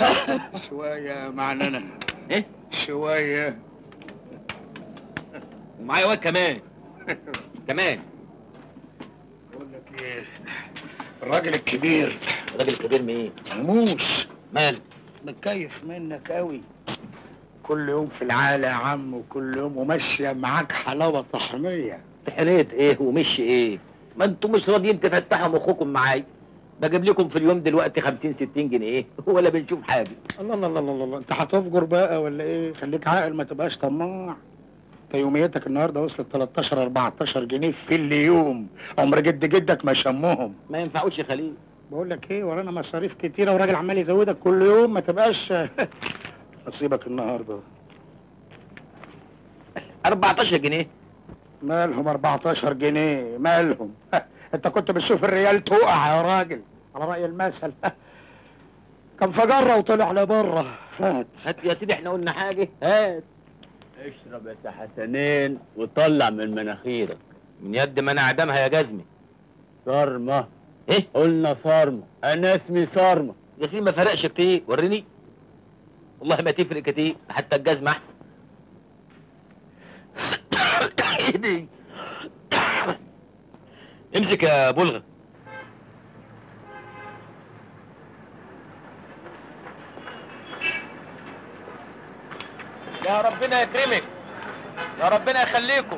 شويه معننا. ايه؟ شويه. ومعايا واد كمان. كمان. بقول لك ايه، الراجل الكبير. الراجل الكبير مين؟ هموش. مال؟ متكيف منك قوي. كل يوم في العالة يا عم، وكل يوم وماشيه معاك حلاوه طحنيه. طحنية ايه ومشي ايه؟ ما انتوا مش راضيين تفتحوا مخكم معايا. بجيب لكم في اليوم دلوقتي 50 60 جنيه ولا بنشوف حاجه. الله الله الله الله، انت هتفجر بقى ولا ايه؟ خليك عاقل ما تبقاش طماع. انت يوميتك النهارده وصلت 13 14 جنيه في اليوم، عمر جدك ما شمهم. ما ينفعوش يا خليل. بقول لك ايه، ورانا مصاريف كتيره وراجل عمال يزودك كل يوم، ما تبقاش نصيبك النهارده 14 جنيه. مالهم 14 جنيه مالهم؟ انت كنت بتشوف الريال تقع يا راجل على رأي المثل. كان فجرة وطلع لبره. هات هات يا سيدي، احنا قلنا حاجه؟ هات. اشرب يا حسنين وطلع من مناخيرك. من يد ما انا اعدمها يا جزمي. صارمة. ايه؟ قلنا صارمة، انا اسمي صارمة. يا سيدي ما فرقش كتير، وريني. والله ما تفرق كتير، حتى الجزمه احسن. ايدي. امسك يا بلغة. يا ربنا يكرمك، يا ربنا يخليكم،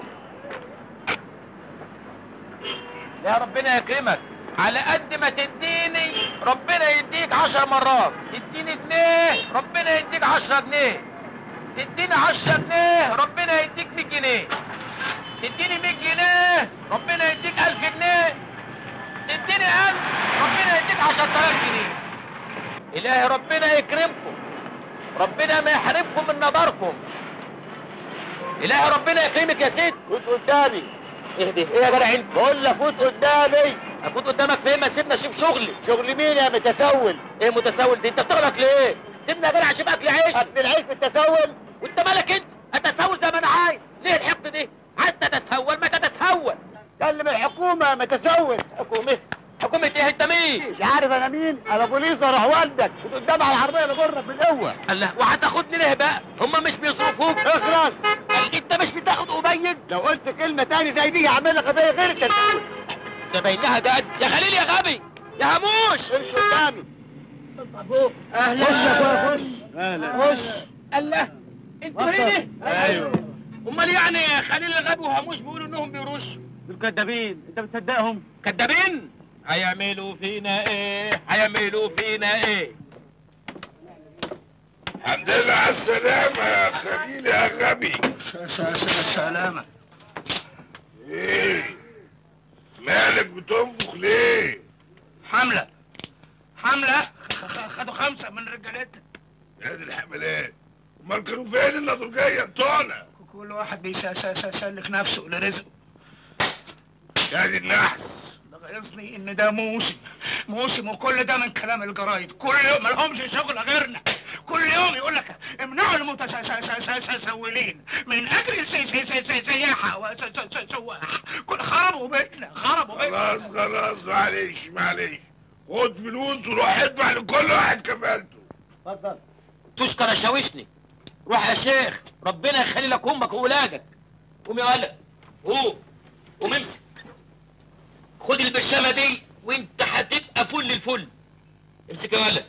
يا ربنا يكرمك. على قد ما تديني ربنا يديك 10 مرات. تديني جنيه ربنا يديك 10 جنيه. تديني 10 جنيه ربنا يديك 100 جنيه. تديني 100 جنيه ربنا يديك 1000 جنيه. تديني 1000 ربنا يديك 10000 جنيه. إلهي ربنا يكرمكم، ربنا ما يحرمكم من نظركم. إلهي ربنا يكرمك يا ست. فوت قدامي. اهدي، ايه يا جدع انت؟ بقول لك فوت قدامي. افوت قدامك فين؟ ما سيبنا اشوف شغلي. شغل مين يا متسول؟ ايه متسول دي؟ انت بتغلط ليه؟ سيبنا يا جدع اشوف اكل عيش. اكل العيش بالتسول؟ وانت مالك انت؟ اتسول زي ما انا عايز. ليه الحقد دي؟ عايز تتسول ما تتسول. كلم الحكومة يا متسول. حكومة؟ حكومة ايه؟ انت مين؟ مش عارف انا مين؟ انا بوليس اروح والدك. فوت قدامي على العربية اللي جرك بالقوة. الله، وهتاخدني ليه بقى؟ هما مش بيصرفوك؟ اخرس. قال انت مش بتاخد أبيض؟ لو قلت كلمة تاني زي دي هعمل لك قضية غير التسول. ده باينها جد. يا خليل يا غبي يا هموش. امشي قدامي. اهلا. خش يا اخويا خش. اهلا. خش. الله، انتوا هنا؟ ايوه. امال يعني خليل الغبي وهموش بيقولوا انهم بيرشوا؟ دول كدابين، انت بتصدقهم؟ كدابين؟ هيعملوا فينا ايه؟ هيعملوا فينا ايه؟ الحمد لله على السلامة يا خليل يا غبي. سلامة. ايه؟ مالك بتنفخ ليه؟ حملة خدوا 5 من رجالتنا. يا دي الحملات، امال كانوا فين النضرجية بتوعنا؟ كل واحد بيسلك نفسه لرزقه. يا دي النحس. ده غيظني ان ده موسم وكل ده من كلام الجرايد. كل يوم مالهمش شغل غيرنا. كل يوم يقول لك امنعوا المتسولين من اجل السياحه وسواح. خربوا بيتنا. خلاص معلش. خد فلوس وروح ادفع لكل واحد كفالته. اتفضل. تشكر شاوشني. روح يا شيخ، ربنا يخلي لك امك واولادك. قوم يا ولد، قوم امسك. خد البرشامه دي وانت هتبقى فل الفل. امسك يا ولد.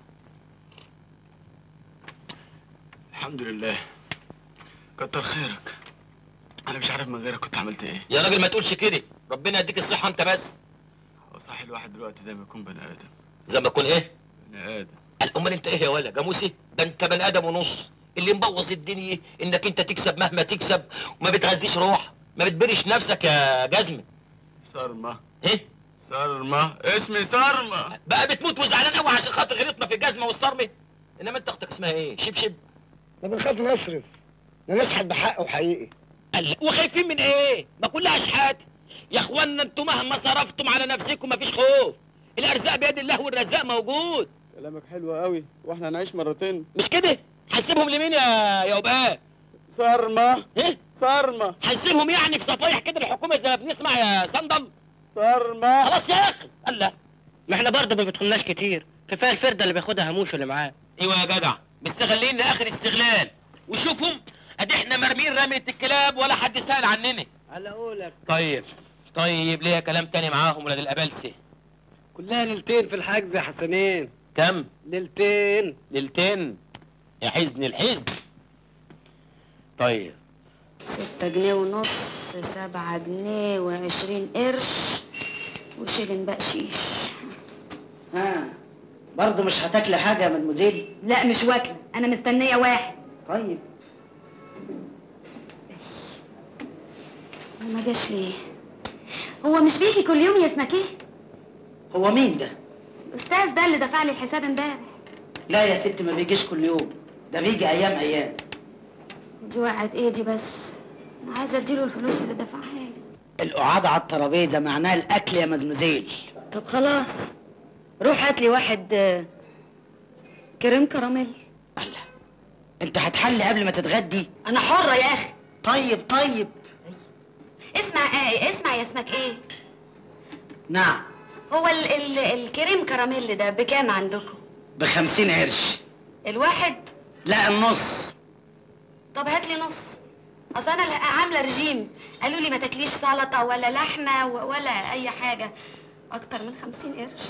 الحمد لله، كتر خيرك. انا مش عارف من غيرك كنت عملت ايه. يا راجل ما تقولش كده، ربنا يديك الصحه انت بس. هو صح الواحد دلوقتي زي ما يكون بني ادم. زي ما تكون ايه؟ بني ادم. امال انت ايه يا ولد؟ جاموسي؟ ده انت بني ادم ونص. اللي مبوظ الدنيا انك انت تكسب مهما تكسب وما بتغذيش روح، ما بتبرش نفسك يا جزمه. صرمة. ايه؟ صرمة، اسمي صرمة. بقى بتموت وزعلان قوي عشان خاطر غلطنا في الجزمه والصرمه. انما انت اختك اسمها ايه؟ شبشب؟ ده بنخاف نصرف، ده نسحب بحقه حقيقي. وخايفين من ايه؟ ما كلها اشحات. يا اخوانا انتوا مهما صرفتم على نفسكم مفيش خوف. الارزاق بيد الله والرزاق موجود. كلامك حلو قوي، واحنا هنعيش مرتين. مش كده؟ هنسيبهم لمين يا وباء؟ صرمة. ايه؟ صرمة. هنسيبهم يعني في صفايح كده الحكومه زي ما بنسمع يا صندل؟ صرمة. خلاص يا اخي. الله، ما احنا برضه ما بيدخلناش كتير، كفايه الفرده اللي بياخدها هموش اللي معاه. ايوه يا جدع، مستغلين لاخر استغلال. وشوفهم ادي احنا مرمين رمية الكلاب ولا حد سأل عننا. على قولك. طيب ليه كلام تاني معاهم ولاد الابلسه؟ كلها ليلتين في الحجز يا حسنين. كم؟ ليلتين. يا حزن الحزن. طيب 6 جنيه ونص، 7 جنيه و20 قرش وشيلن بقشيش. برضه مش هتاكلي حاجه يا مدموزيل؟ لا مش واكله، انا مستنيه واحد. طيب ما جاش ليه؟ هو مش بيجي كل يوم يا اسمك ايه؟ هو مين ده؟ الاستاذ ده اللي دفع لي الحساب امبارح. لا يا ست، ما بيجيش كل يوم، ده بيجي ايام. دي وقعت ايه دي بس؟ انا عايزه اديله الفلوس اللي دفعها لي. القعاد على الترابيزه معناها الاكل يا مدموزيل. طب خلاص، روح هات لي واحد كريم كراميل. الله، انت هتحلي قبل ما تتغدي؟ انا حره يا اخي. طيب اسمع يا اسمك ايه؟ نعم. هو الكريم كراميل ده بكام عندكم؟ ب50 قرش. الواحد؟ لا، النص. طب هات لي نص، اصل انا عامله رجيم، قالوا لي ما تاكليش سلطه ولا لحمه ولا اي حاجه اكتر من 50 قرش.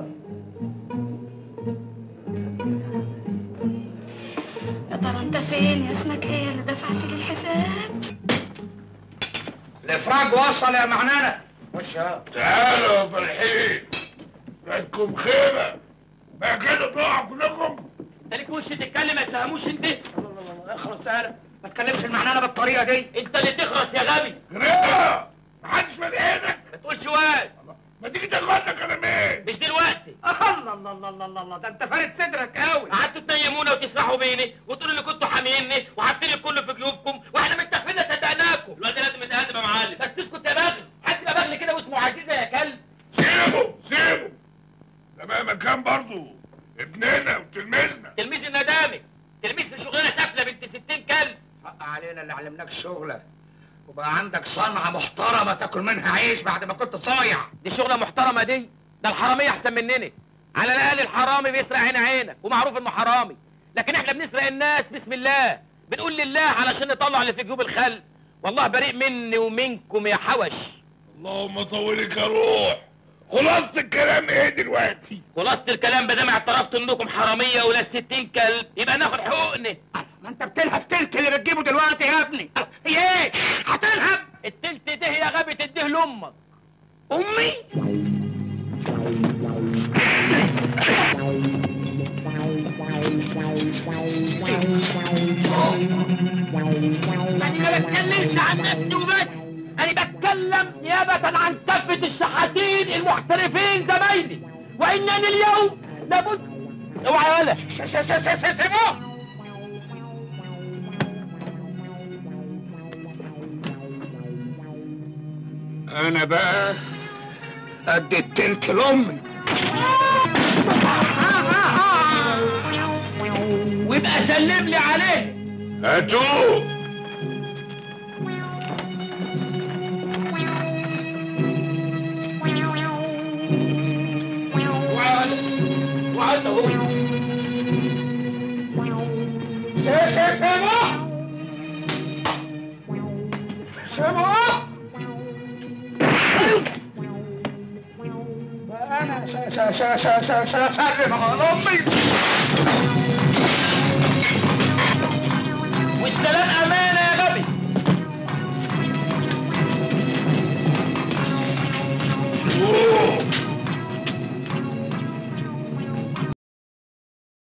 يا ترى انت فين يا اسمك ايه اللي دفعت لي الحساب؟ الافراج وصل يا معنانه. تعالوا يا فرحين، عندكم خيمه بقى كده تقع كلكم. انت ليك وش تتكلم ما تفهموش انت؟ الله اخلص يالا، ما تكلمش المعنانه بالطريقه دي. انت اللي تخرس يا غبي. غريبه، محدش مال ايدك. ما تقولش واد. ما تيجي تاخدنا كلامين. مش دلوقتي. الله ده انت فارد صدرك قوي. قعدتوا تنيمونا وتسرحوا بيني وتقولوا ان كنتوا حاميني وحاطين الكل في جيوبكم واحنا متفقين صدقناكم. الواد لازم يتهدم يا معلم. بس اسكت يا بغل، حد يبقى بغل كده واسمه عزيزه يا كلب. سيبه ده مهما كان برضه ابننا وتلميذنا. تلميذ الندامي، تلميذ في شغلانه سافله بنت 60 كلب. حق علينا اللي علمناك الشغله وبقى عندك صنعه محترمه تاكل منها عيش بعد ما كنت صايع. دي شغله محترمه دي؟ ده الحراميه احسن مننا. على الاقل الحرامي بيسرق عينك ومعروف انه حرامي، لكن احنا بنسرق الناس بسم الله، بنقول لله علشان نطلع اللي في جيوب الخلق. والله بريء مني ومنكم يا حوش. اللهم طولك يا روح. خلاصة الكلام ايه دلوقتي؟ خلاصة الكلام بدام اعترفت انكم حراميه ولا 60 كلب يبقى ناخد حقوقنا. ما انت بتلهب تلت اللي بتجيبه دلوقتي يا ابني. هي ايه؟ هتلهب؟ التلت ده يا غبي تديه لامك. امي؟ انا ما بتكلمش عن نفسي وبس، انا بتكلم نيابة عن كافة الشحاتين المحترفين زمايلي، وانني اليوم لابد. اوعى يا ولا سيبوه. انا بقى ادي التلت لامي ويبقى سلم لي عليه. هاتوه. وعد اهو. سيبوه. انا سلم على امي. والسلام امانه يا غبي. أوه.